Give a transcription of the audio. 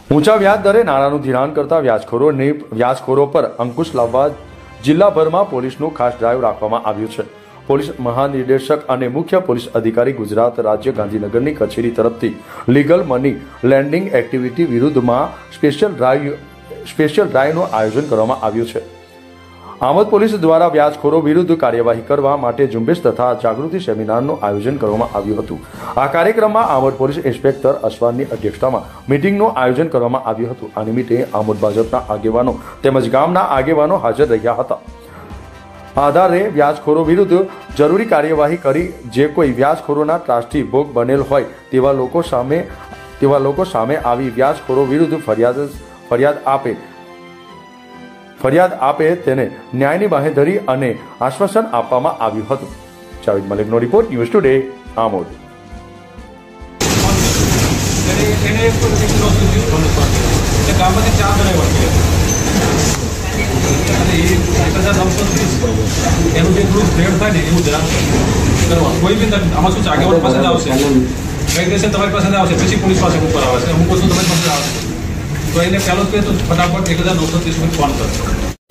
ઊંચા વ્યાજ દરે નાણાંનું ધિરાણ કરતા વ્યાજખોરો પર અંકુશ લાવવા જિલ્લાભરમાં પોલીસનું ખાસ ડ્રાઈવ રાખવામાં આવ્યું છે। પોલીસ મહાનિર્દેશક અને મુખ્ય પોલીસ અધિકારી ગુજરાત રાજ્ય ગાંધીનગરની કચેરી તરફથી લીગલ મની લેન્ડિંગ એક્ટિવિટી વિરુદ્ધમાં સ્પેશિયલ ડ્રાઈવનું આયોજન કરવામાં આવ્યું છે। આમોદ પોલીસ દ્વારા વ્યાજખોરો વિરુદ્ધ કાર્યવાહી કરવા માટે ઝુંબેશ તથા જાગૃતિ સેમિનારનું આયોજન કરવામાં આવ્યું હતું। આ કાર્યક્રમમાં આમોદ પોલીસ ઇન્સ્પેક્ટર અસવાનની અધ્યક્ષતામાં મીટિંગનું આયોજન કરવામાં આવ્યું હતું। આ નિમિત્તે આમોદ ભાજપના આગેવાનો તેમજ ગામના આગેવાનો હાજર રહ્યા હતા। આધારે વ્યાજખોરો વિરુદ્ધ જરૂરી કાર્યવાહી કરી જે કોઈ વ્યાજખોરોના ત્રાસથી ભોગ બનેલ હોય તેવા લોકો સામે આવી વ્યાજખોરો વિરુદ્ધ ફરિયાદ આપે તેને ન્યાયની બાંહેધરી અને આશ્વાસન આપવામાં આવ્યું હતું। જાવેદ મલિકનો રિપોર્ટ, ન્યૂઝ ટુડે, આમોદ। तो એને પહેલો તો ફટાફટ 1930 ફોન કરજો।